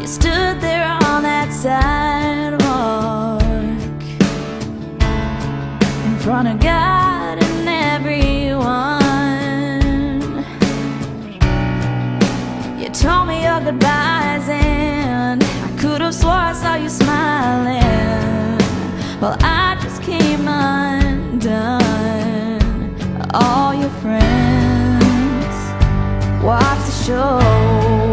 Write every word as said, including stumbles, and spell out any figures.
You stood there on that sidewalk in front of God and everyone. You told me your goodbyes and I could have swore I saw you smiling. Well, I just came undone. All your friends watch the show.